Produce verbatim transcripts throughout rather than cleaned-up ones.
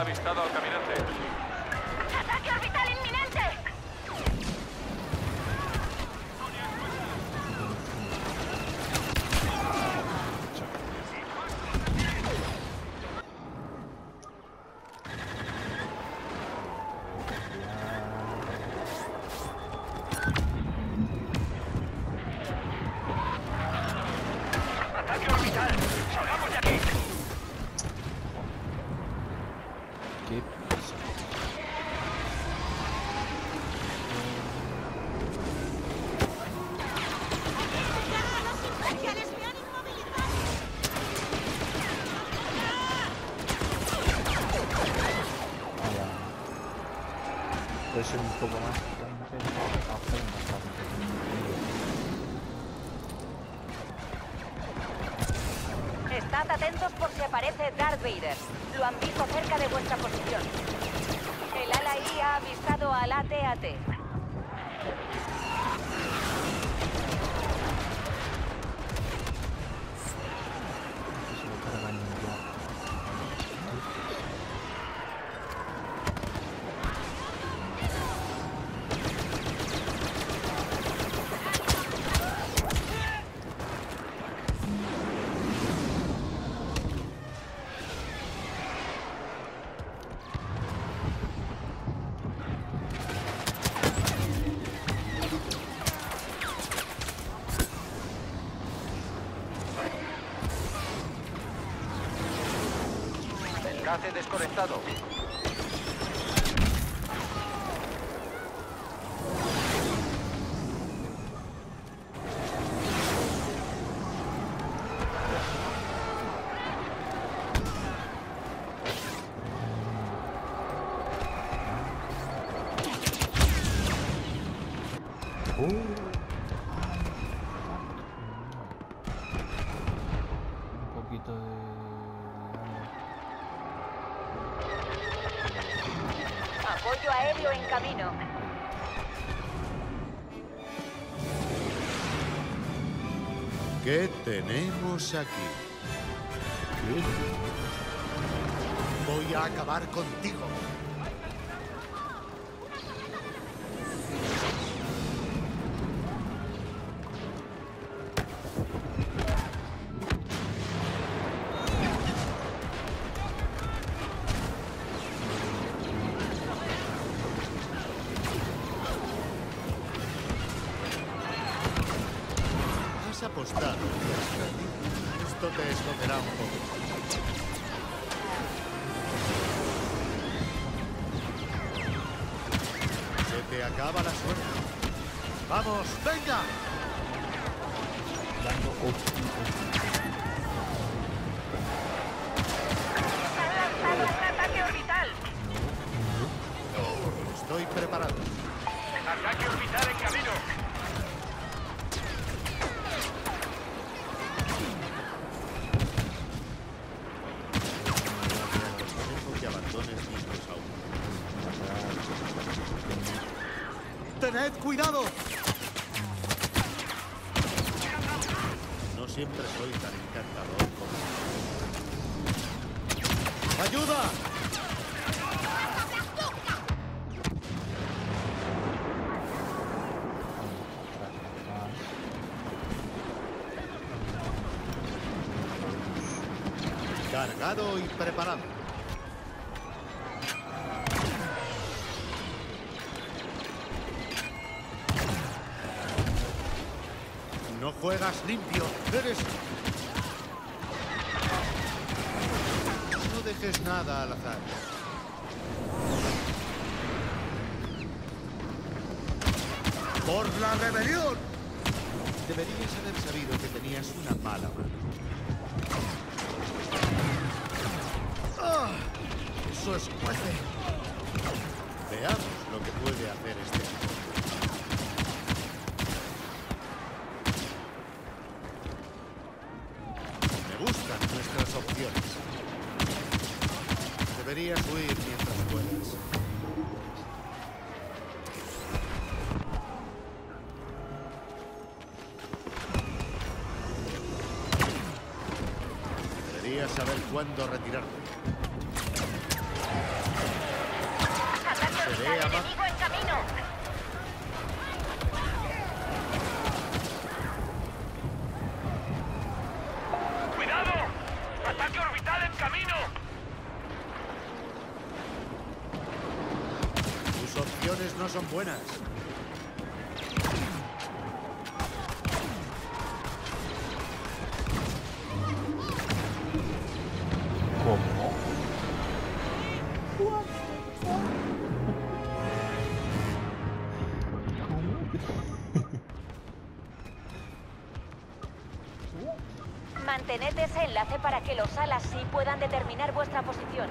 avistado al caminante. ¡Ataque orbital inminente! ¡Ataque orbital! ¡Salgamos de aquí! ¿Qué pasa? ¡Los imperiales me han inmovilizado! Vaya. Puede ser un poco más potente. Hacer más rápido. Estad atentos por si aparece Darth Vader. Lo han visto cerca de vuestra posición. El ala I ha avistado al A T A T. Se lo cargan ya. Enlace desconectado. Un poquito de... Apoyo aéreo en camino. ¿Qué tenemos aquí? Voy a acabar contigo. Has apostado. Esto te esconderá un poco. Se te acaba la suerte. ¡Vamos, venga! Dando hostia. ¡Han lanzado un ataque orbital! Estoy preparado. ¡Ataque orbital en camino! Dejo que abandones nuestros autos. ¡Tened cuidado! No siempre soy tan encantador como... ¡Ayuda! Cargado y preparado. No juegas limpio, eres... No dejes nada al azar. ¡Por la rebelión! Deberías haber sabido que tenías una mala mano. ¡Ah! ¡Eso escuece! Veamos lo que puede hacer este hombre. Me gustan nuestras opciones. Deberías huir mientras puedas. Deberías saber cuándo retirarte. sensaciones no son buenas. ¿Cómo? Mantened ese enlace para que los alas sí puedan determinar vuestra posición.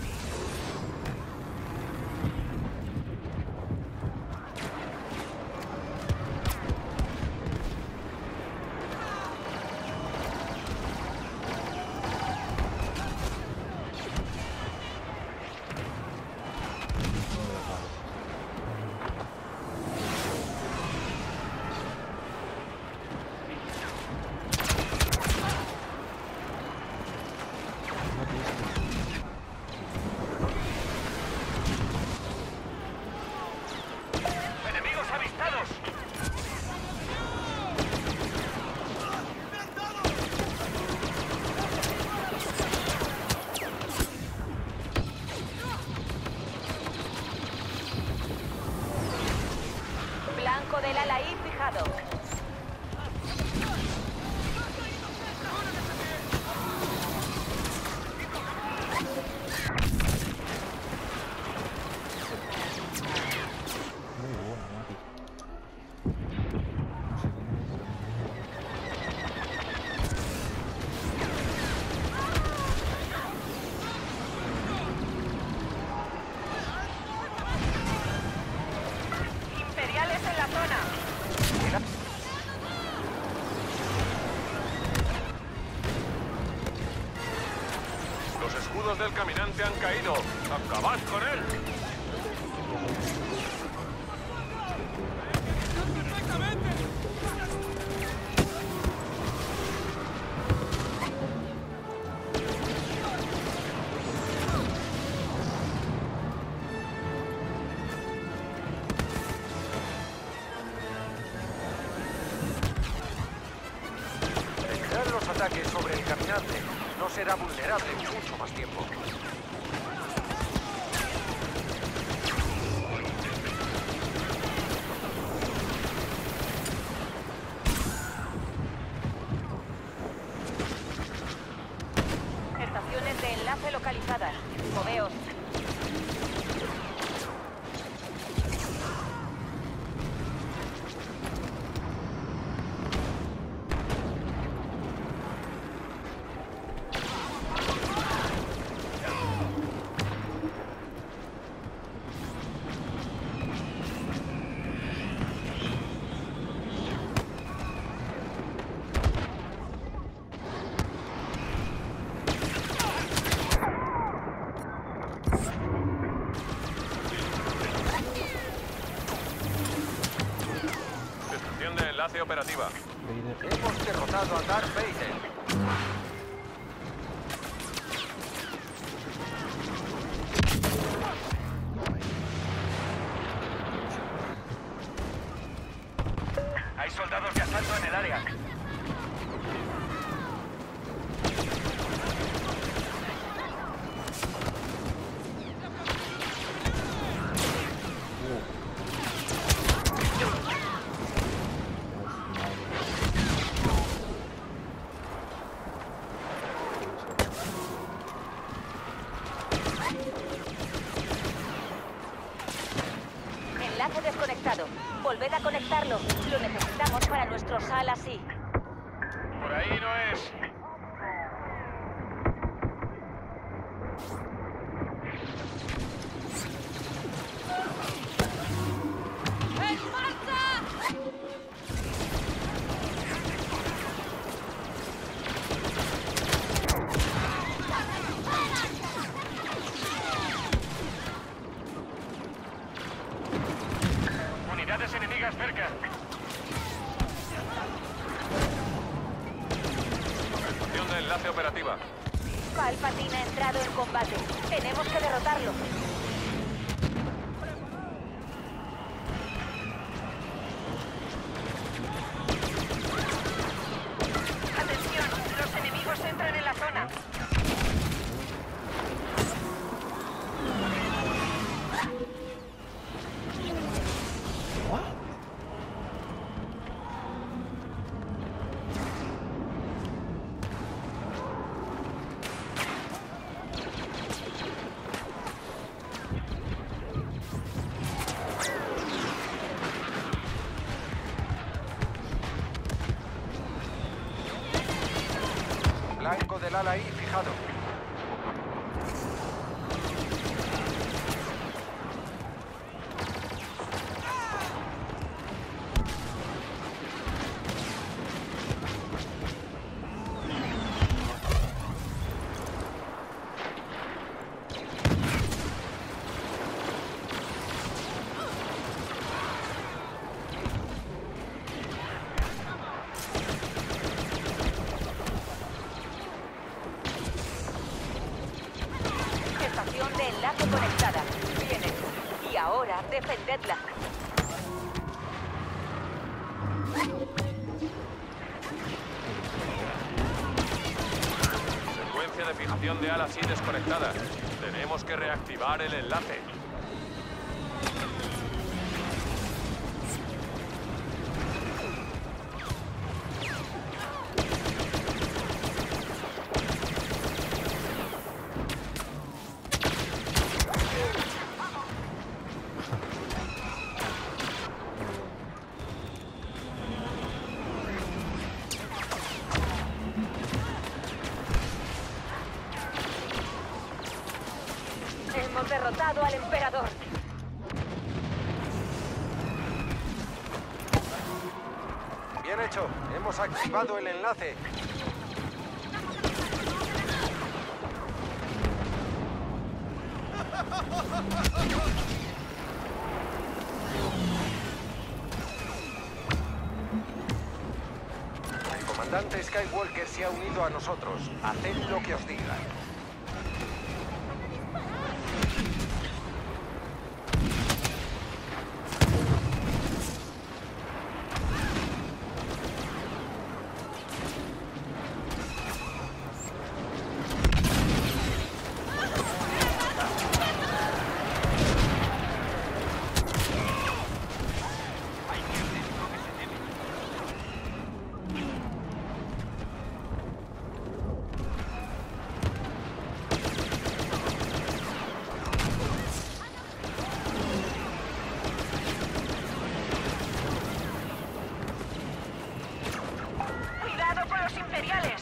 ¡Enemigos avistados! Blanco del ala I fijado. Muy bueno, Mati. Imperiales en la zona. Los escudos del caminante han caído. ¡Acabad con él! Evitar los ataques sobre el caminante. No será vulnerable mucho más tiempo. Estaciones de enlace localizadas. Moveos. Destrucción de enlace operativa. Vader. Hemos derrotado a Darth Vader. Hay soldados de asalto en el área. Enlace desconectado. Volved a conectarlo. Lo necesitamos para nuestros alas I. Por ahí no es. Unidades enemigas cerca. Destrucción de enlace operativa. Palpatine ha entrado en combate. Tenemos que derrotarlo. Atención, los enemigos entran en la zona. del ala I fijado. Estación de enlace conectada. Bien hecho. Y ahora, defendedla. Secuencia de fijación de alas I desconectada. Tenemos que reactivar el enlace. Hemos derrotado al emperador. Bien hecho. Hemos activado el enlace. El comandante Skywalker se ha unido a nosotros. Haced lo que os diga. ¡Cuidado con los imperiales!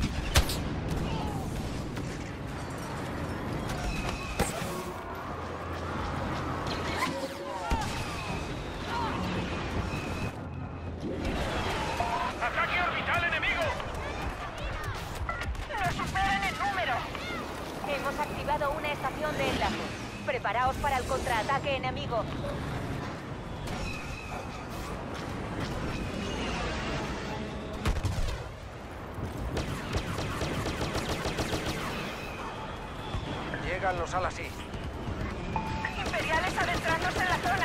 ¡Ataque orbital enemigo! ¡Nos superan en número! Hemos activado una estación de enlace. Preparaos para el contraataque enemigo. Llegan los alas I. ¡Imperiales adentrándose en la zona!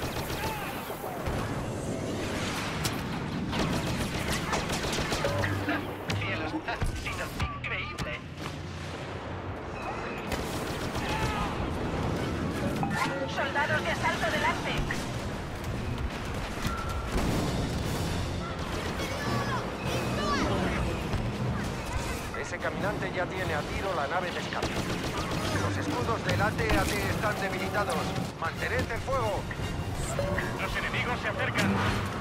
¡Cielos! ¡Ha sido increíble! ¡Soldados de asalto delante! Ese caminante ya tiene a tiro la nave de escape. Los escudos del A T A T están debilitados. ¡Mantened el fuego! ¡Los enemigos se acercan!